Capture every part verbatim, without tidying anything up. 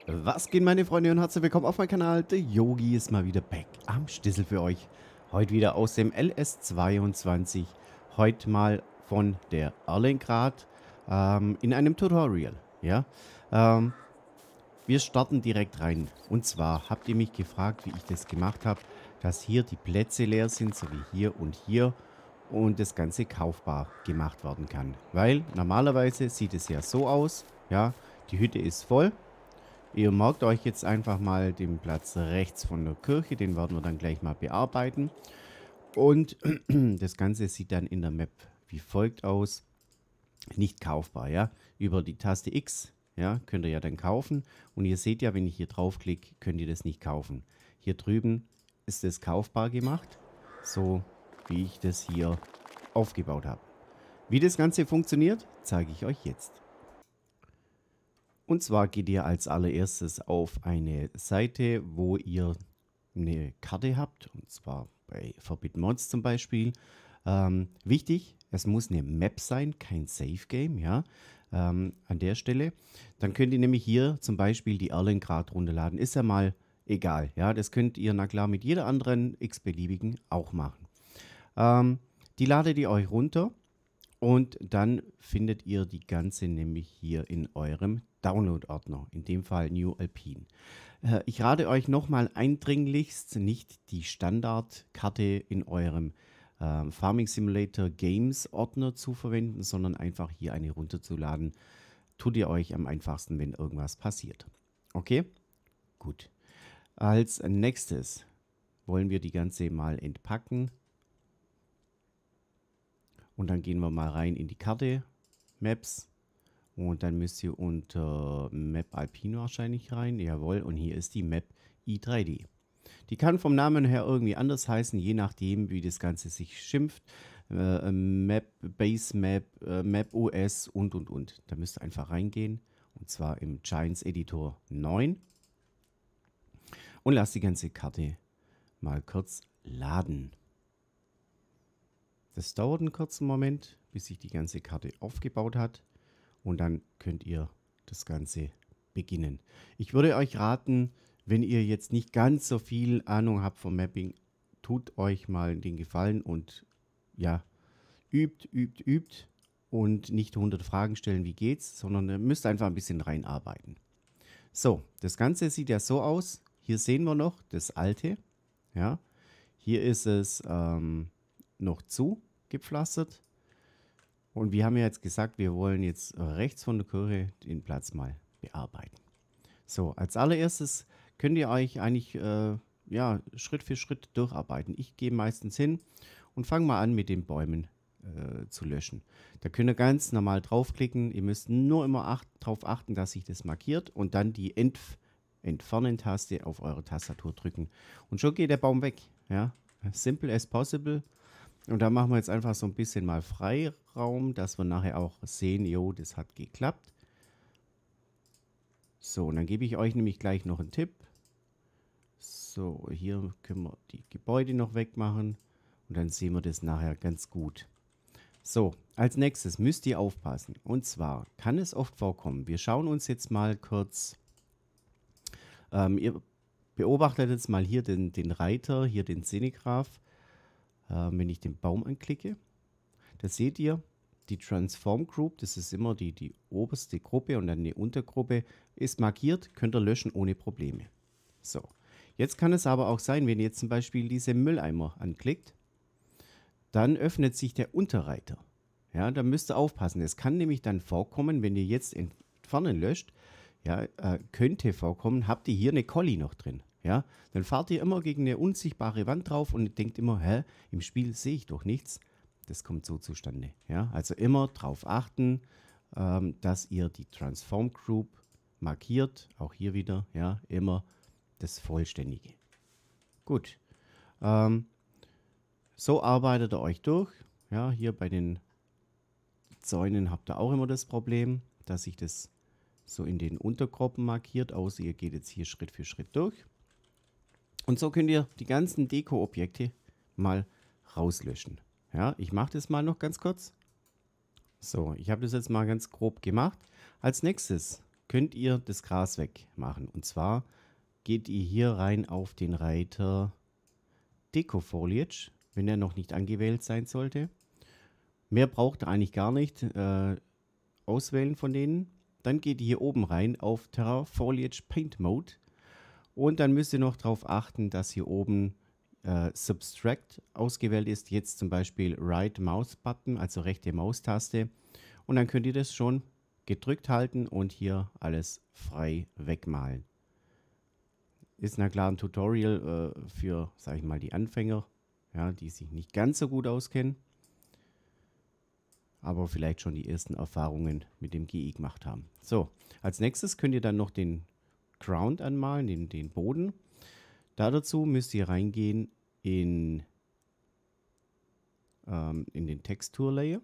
Was geht, meine Freunde, und herzlich willkommen auf meinem Kanal. Der Yogi ist mal wieder back am Stissel für euch. Heute wieder aus dem L S zweiundzwanzig. Heute mal von der Erlengrad ähm, in einem Tutorial. Ja, ähm, wir starten direkt rein. Und zwar habt ihr mich gefragt, wie ich das gemacht habe, dass hier die Plätze leer sind, so wie hier und hier. Und das Ganze kaufbar gemacht werden kann. Weil normalerweise sieht es ja so aus. Ja, die Hütte ist voll. Ihr merkt euch jetzt einfach mal den Platz rechts von der Kirche, den werden wir dann gleich mal bearbeiten. Und das Ganze sieht dann in der Map wie folgt aus. Nicht kaufbar, ja. Über die Taste X, ja, könnt ihr ja dann kaufen. Und ihr seht ja, wenn ich hier draufklicke, könnt ihr das nicht kaufen. Hier drüben ist es kaufbar gemacht, so wie ich das hier aufgebaut habe. Wie das Ganze funktioniert, zeige ich euch jetzt. Und zwar geht ihr als allererstes auf eine Seite, wo ihr eine Karte habt, und zwar bei Forbidden Mods zum Beispiel. Ähm, wichtig, es muss eine Map sein, kein Safe Game, ja, ähm, an der Stelle. Dann könnt ihr nämlich hier zum Beispiel die Erlengrad runterladen. Ist ja mal egal, ja, das könnt ihr na klar mit jeder anderen x-beliebigen auch machen. Ähm, die ladet ihr euch runter. Und dann findet ihr die ganze nämlich hier in eurem Download-Ordner, in dem Fall New Alpine. Äh, ich rate euch nochmal eindringlichst, nicht die Standardkarte in eurem äh, Farming Simulator Games Ordner zu verwenden, sondern einfach hier eine runterzuladen. Tut ihr euch am einfachsten, wenn irgendwas passiert. Okay? Gut. Als nächstes wollen wir die ganze mal entpacken. Und dann gehen wir mal rein in die Karte, Maps. Und dann müsst ihr unter Map Alpine wahrscheinlich rein. Jawohl, und hier ist die Map i drei D. Die kann vom Namen her irgendwie anders heißen, je nachdem, wie das Ganze sich schimpft. Äh, Map, Base Map, äh, Map O S und, und, und. Da müsst ihr einfach reingehen. Und zwar im Giants Editor neun. Und lasst die ganze Karte mal kurz laden. Das dauert einen kurzen Moment, bis sich die ganze Karte aufgebaut hat. Und dann könnt ihr das Ganze beginnen. Ich würde euch raten, wenn ihr jetzt nicht ganz so viel Ahnung habt vom Mapping, tut euch mal den Gefallen und ja, übt, übt, übt und nicht hundert Fragen stellen, wie geht's, sondern ihr müsst einfach ein bisschen reinarbeiten. So, das Ganze sieht ja so aus. Hier sehen wir noch das alte. Ja, hier ist es ähm, noch zu gepflastert. Und wir haben ja jetzt gesagt, wir wollen jetzt rechts von der Kirche den Platz mal bearbeiten. So, als allererstes könnt ihr euch eigentlich äh, ja, Schritt für Schritt durcharbeiten. Ich gehe meistens hin und fange mal an mit den Bäumen äh, zu löschen. Da könnt ihr ganz normal draufklicken. Ihr müsst nur immer acht, darauf achten, dass sich das markiert und dann die Entf Entfernen-Taste auf eure Tastatur drücken. Und schon geht der Baum weg. Ja? Simple as possible. Und da machen wir jetzt einfach so ein bisschen mal Freiraum, dass wir nachher auch sehen, jo, das hat geklappt. So, und dann gebe ich euch nämlich gleich noch einen Tipp. So, hier können wir die Gebäude noch wegmachen und dann sehen wir das nachher ganz gut. So, als nächstes müsst ihr aufpassen. Und zwar kann es oft vorkommen, wir schauen uns jetzt mal kurz, ähm, ihr beobachtet jetzt mal hier den, den Reiter, hier den Szenegraph. Ähm, wenn ich den Baum anklicke, da seht ihr, die Transform Group, das ist immer die, die oberste Gruppe und dann die Untergruppe, ist markiert, könnt ihr löschen ohne Probleme. So, jetzt kann es aber auch sein, wenn ihr jetzt zum Beispiel diese Mülleimer anklickt, dann öffnet sich der Unterreiter. Ja, da müsst ihr aufpassen. Es kann nämlich dann vorkommen, wenn ihr jetzt entfernen löscht, ja, äh, könnte vorkommen, habt ihr hier eine Collie noch drin. Ja, dann fahrt ihr immer gegen eine unsichtbare Wand drauf und denkt immer, hä, im Spiel sehe ich doch nichts. Das kommt so zustande. Ja, also immer darauf achten, ähm, dass ihr die Transform Group markiert. Auch hier wieder, ja, immer das Vollständige. Gut. Ähm, so arbeitet ihr euch durch. Ja, hier bei den Zäunen habt ihr auch immer das Problem, dass sich das so in den Untergruppen markiert, außer ihr geht jetzt hier Schritt für Schritt durch. Und so könnt ihr die ganzen Deko-Objekte mal rauslöschen. Ja, ich mache das mal noch ganz kurz. So, ich habe das jetzt mal ganz grob gemacht. Als nächstes könnt ihr das Gras wegmachen. Und zwar geht ihr hier rein auf den Reiter Deco Foliage, wenn er noch nicht angewählt sein sollte. Mehr braucht ihr eigentlich gar nicht äh, auswählen von denen. Dann geht ihr hier oben rein auf Terra Foliage Paint Mode. Und dann müsst ihr noch darauf achten, dass hier oben äh, Subtract ausgewählt ist. Jetzt zum Beispiel Right Mouse Button, also rechte Maustaste. Und dann könnt ihr das schon gedrückt halten und hier alles frei wegmalen. Ist na klar ein Tutorial äh, für, sage ich mal, die Anfänger, ja, die sich nicht ganz so gut auskennen, aber vielleicht schon die ersten Erfahrungen mit dem G I gemacht haben. So, als nächstes könnt ihr dann noch den Ground anmalen, den, den Boden. Da dazu müsst ihr reingehen in, ähm, in den Texture Layer.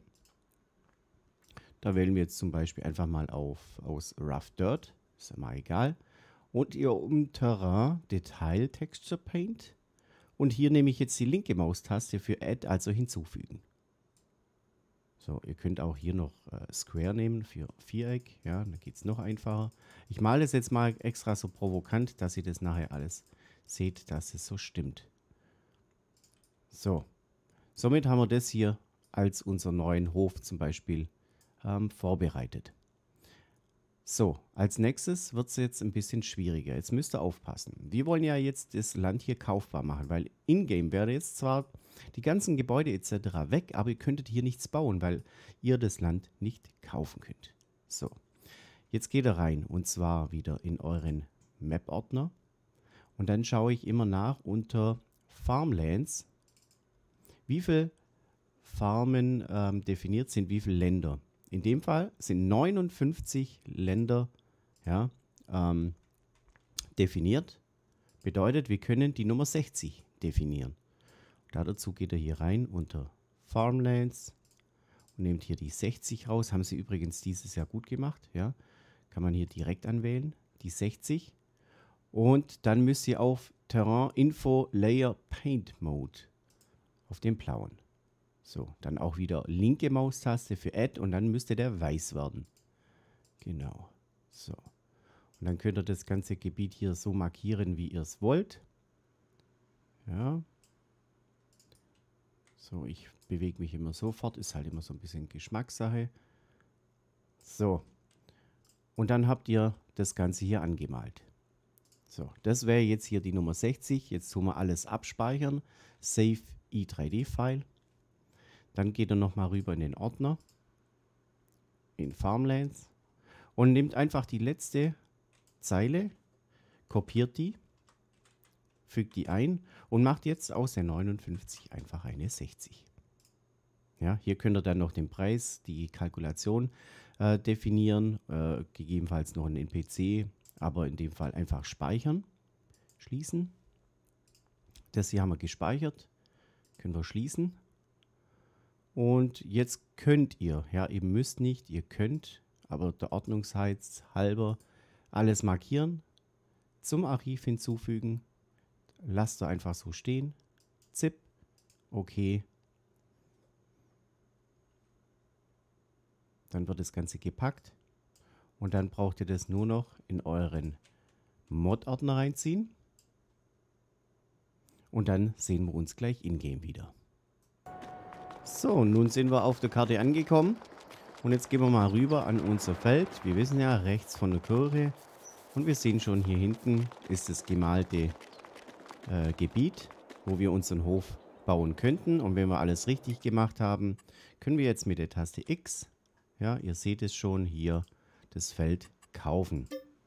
Da wählen wir jetzt zum Beispiel einfach mal auf aus Rough Dirt, ist ja mal egal. Und ihr um Terrain Detail Texture Paint. Und hier nehme ich jetzt die linke Maustaste für Add, also hinzufügen. So, ihr könnt auch hier noch äh, Square nehmen für Viereck. Ja, dann geht es noch einfacher. Ich male es jetzt mal extra so provokant, dass ihr das nachher alles seht, dass es so stimmt. So, somit haben wir das hier als unseren neuen Hof zum Beispiel ähm, vorbereitet. So, als nächstes wird es jetzt ein bisschen schwieriger. Jetzt müsst ihr aufpassen. Wir wollen ja jetzt das Land hier kaufbar machen, weil in-game wäre jetzt zwar die ganzen Gebäude et cetera weg, aber ihr könntet hier nichts bauen, weil ihr das Land nicht kaufen könnt. So, jetzt geht ihr rein und zwar wieder in euren Map-Ordner und dann schaue ich immer nach unter Farmlands, wie viele Farmen ähm, definiert sind, wie viele Länder. In dem Fall sind neunundfünfzig Länder ja, ähm, definiert. Bedeutet, wir können die Nummer sechzig definieren. Da dazu geht er hier rein unter Farmlands und nehmt hier die sechzig raus. Haben sie übrigens dieses Jahr gut gemacht. Ja. Kann man hier direkt anwählen, die sechzig. Und dann müsst ihr auf Terrain Info Layer Paint Mode auf den blauen. So, dann auch wieder linke Maustaste für Add und dann müsste der weiß werden. Genau. So. Und dann könnt ihr das ganze Gebiet hier so markieren, wie ihr es wollt. Ja. So, ich bewege mich immer sofort. Ist halt immer so ein bisschen Geschmackssache. So. Und dann habt ihr das Ganze hier angemalt. So, das wäre jetzt hier die Nummer sechzig. Jetzt tun wir alles abspeichern. Save i drei D File. Dann geht er nochmal rüber in den Ordner, in Farmlands und nimmt einfach die letzte Zeile, kopiert die, fügt die ein und macht jetzt aus der neunundfünfzig einfach eine sechzig. Ja, hier könnt ihr dann noch den Preis, die Kalkulation äh, definieren, äh, gegebenenfalls noch einen N P C, aber in dem Fall einfach speichern, schließen. Das hier haben wir gespeichert, können wir schließen. Und jetzt könnt ihr, ja, ihr müsst nicht, ihr könnt, aber der Ordnungsheit halber alles markieren, zum Archiv hinzufügen, lasst ihr einfach so stehen, zip, okay. Dann wird das Ganze gepackt und dann braucht ihr das nur noch in euren Mod-Ordner reinziehen und dann sehen wir uns gleich in-game wieder. So, nun sind wir auf der Karte angekommen und jetzt gehen wir mal rüber an unser Feld. Wir wissen ja, rechts von der Kurve und wir sehen schon, hier hinten ist das gemalte äh, Gebiet, wo wir unseren Hof bauen könnten. Und wenn wir alles richtig gemacht haben, können wir jetzt mit der Taste X, ja, ihr seht es schon, hier das Feld kaufen.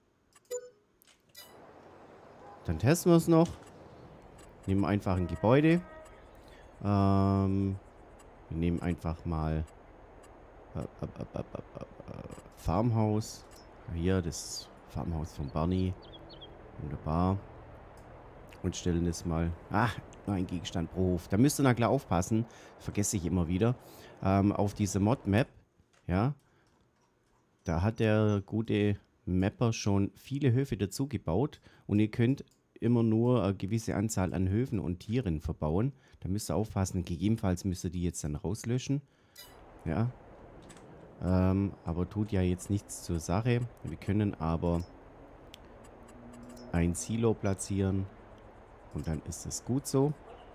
Dann testen wir es noch. Nehmen wir einfach ein Gebäude. Ähm... Wir nehmen einfach mal äh, äh, äh, äh, äh, Farmhaus. Hier das Farmhaus von Barney. Wunderbar. Und stellen das mal. Ach, nur ein Gegenstand pro Hof. Da müsst ihr na klar aufpassen. Vergesse ich immer wieder. Ähm, auf diese Mod-Map. Ja. Da hat der gute Mapper schon viele Höfe dazu gebaut. Und ihr könnt immer nur eine gewisse Anzahl an Höfen und Tieren verbauen. Da müsst ihr aufpassen. Gegebenenfalls müsst ihr die jetzt dann rauslöschen. Ja. Ähm, aber tut ja jetzt nichts zur Sache. Wir können aber ein Silo platzieren und dann ist es gut so.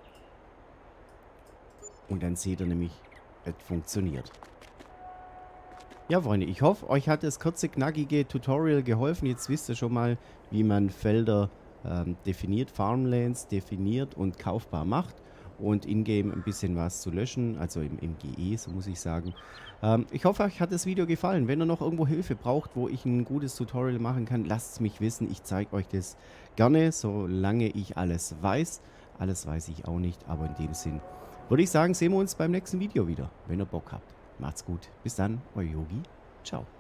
Und dann seht ihr nämlich, es funktioniert. Ja, Freunde, ich hoffe, euch hat das kurze, knackige Tutorial geholfen. Jetzt wisst ihr schon mal, wie man Felder ähm, definiert, Farmlands definiert und kaufbar macht. Und in-game ein bisschen was zu löschen, also im, im G E, so muss ich sagen. Ähm, ich hoffe, euch hat das Video gefallen. Wenn ihr noch irgendwo Hilfe braucht, wo ich ein gutes Tutorial machen kann, lasst es mich wissen. Ich zeige euch das gerne, solange ich alles weiß. Alles weiß ich auch nicht, aber in dem Sinn würde ich sagen, sehen wir uns beim nächsten Video wieder, wenn ihr Bock habt. Macht's gut. Bis dann, euer Yogi. Ciao.